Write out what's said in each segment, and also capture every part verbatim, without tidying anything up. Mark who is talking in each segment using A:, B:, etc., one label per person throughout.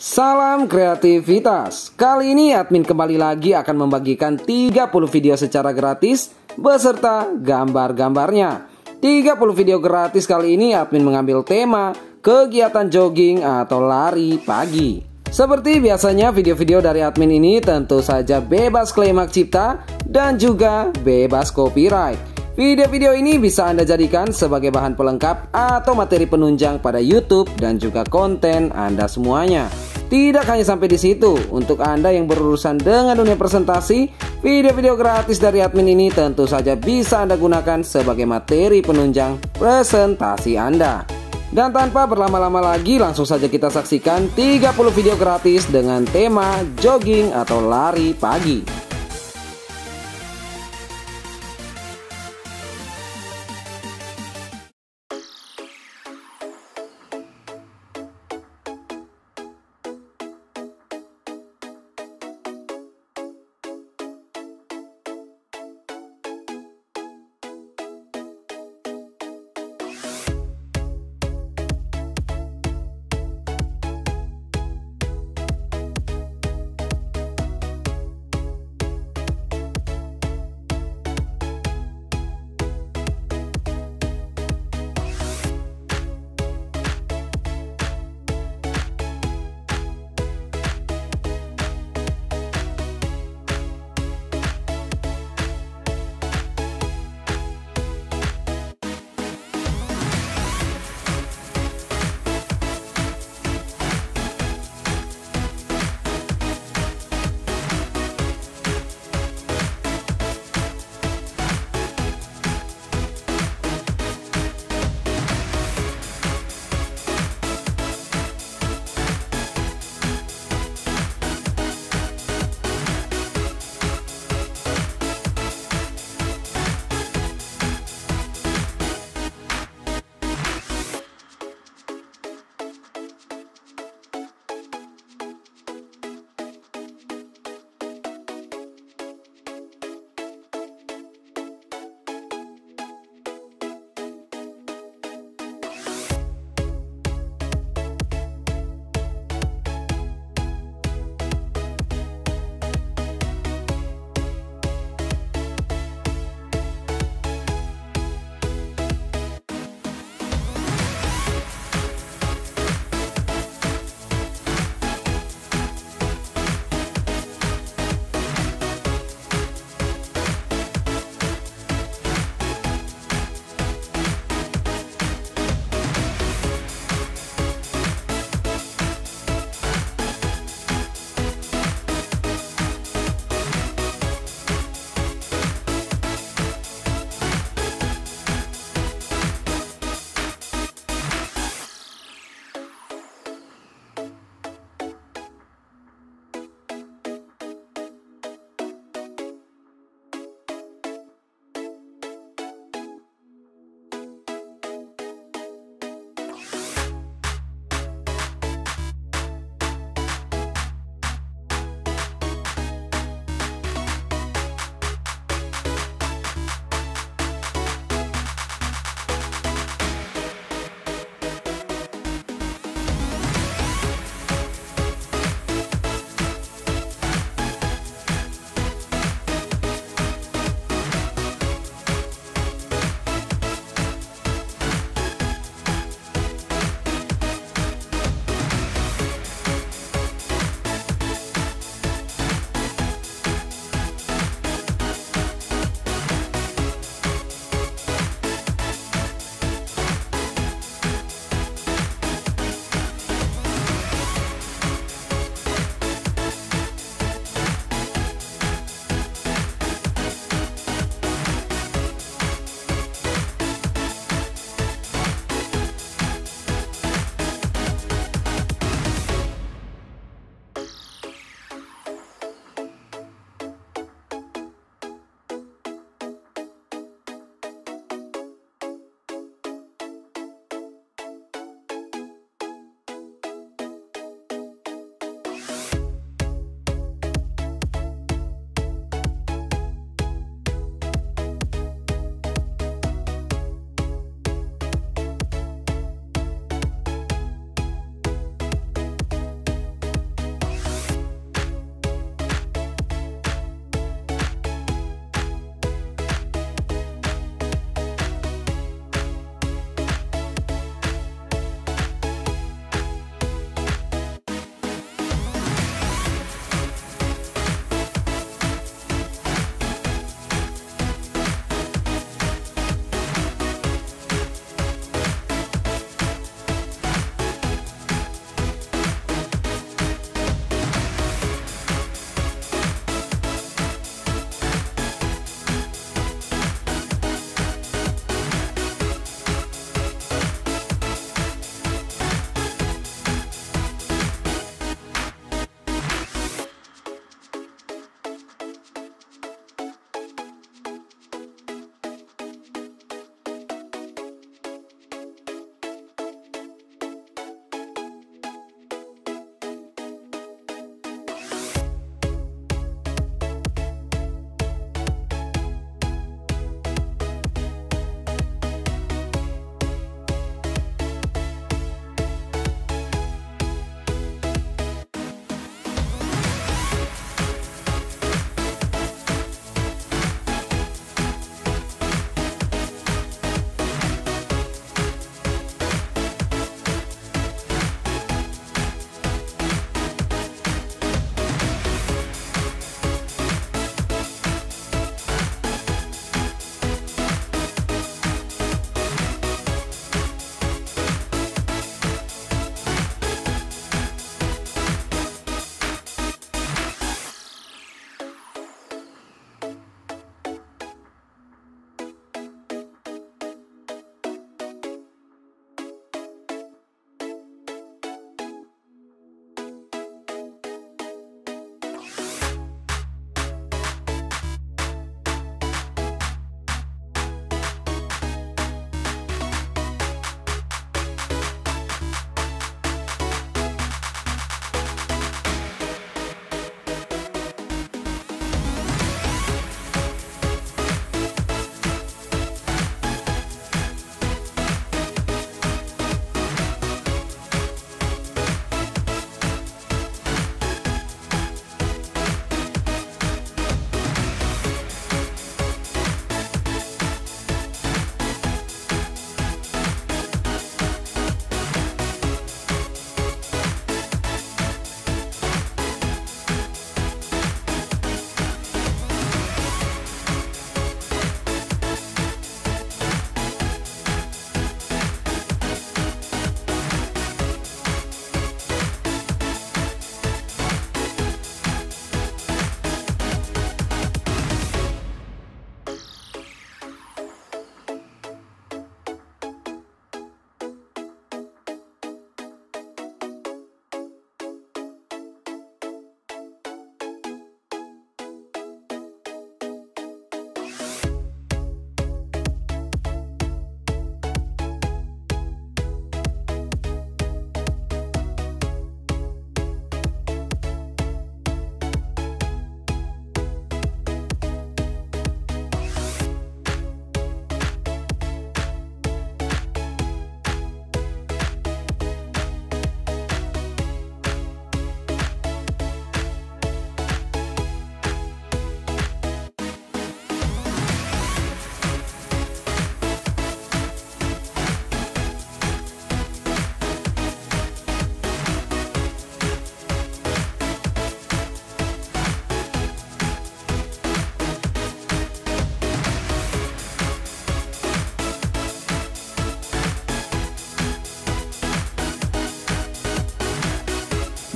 A: Salam kreativitas. Kali ini admin kembali lagi akan membagikan tiga puluh video secara gratis beserta gambar-gambarnya. tiga puluh video gratis kali ini admin mengambil tema kegiatan jogging atau lari pagi. Seperti biasanya video-video dari admin ini tentu saja bebas klaim hak cipta dan juga bebas copyright. Video-video ini bisa Anda jadikan sebagai bahan pelengkap atau materi penunjang pada YouTube dan juga konten Anda semuanya. Tidak hanya sampai di situ, untuk Anda yang berurusan dengan dunia presentasi, video-video gratis dari admin ini tentu saja bisa Anda gunakan sebagai materi penunjang presentasi Anda. Dan tanpa berlama-lama lagi, langsung saja kita saksikan tiga puluh video gratis dengan tema jogging atau lari pagi.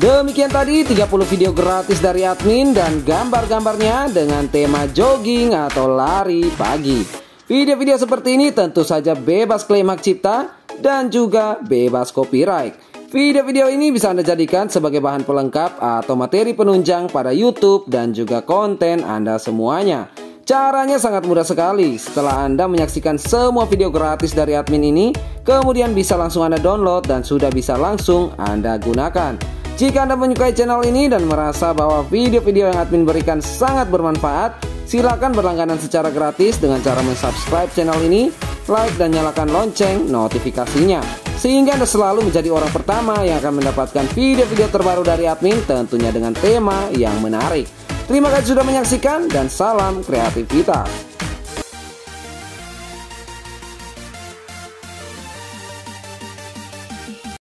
A: Demikian tadi tiga puluh video gratis dari admin dan gambar-gambarnya dengan tema jogging atau lari pagi. Video-video seperti ini tentu saja bebas klaim hak cipta dan juga bebas copyright. Video-video ini bisa Anda jadikan sebagai bahan pelengkap atau materi penunjang pada YouTube dan juga konten Anda semuanya. Caranya sangat mudah sekali. Setelah Anda menyaksikan semua video gratis dari admin ini, kemudian bisa langsung Anda download dan sudah bisa langsung Anda gunakan. Jika Anda menyukai channel ini dan merasa bahwa video-video yang admin berikan sangat bermanfaat, silakan berlangganan secara gratis dengan cara mensubscribe channel ini, like dan nyalakan lonceng notifikasinya, sehingga Anda selalu menjadi orang pertama yang akan mendapatkan video-video terbaru dari admin, tentunya dengan tema yang menarik. Terima kasih sudah menyaksikan dan salam kreativitas.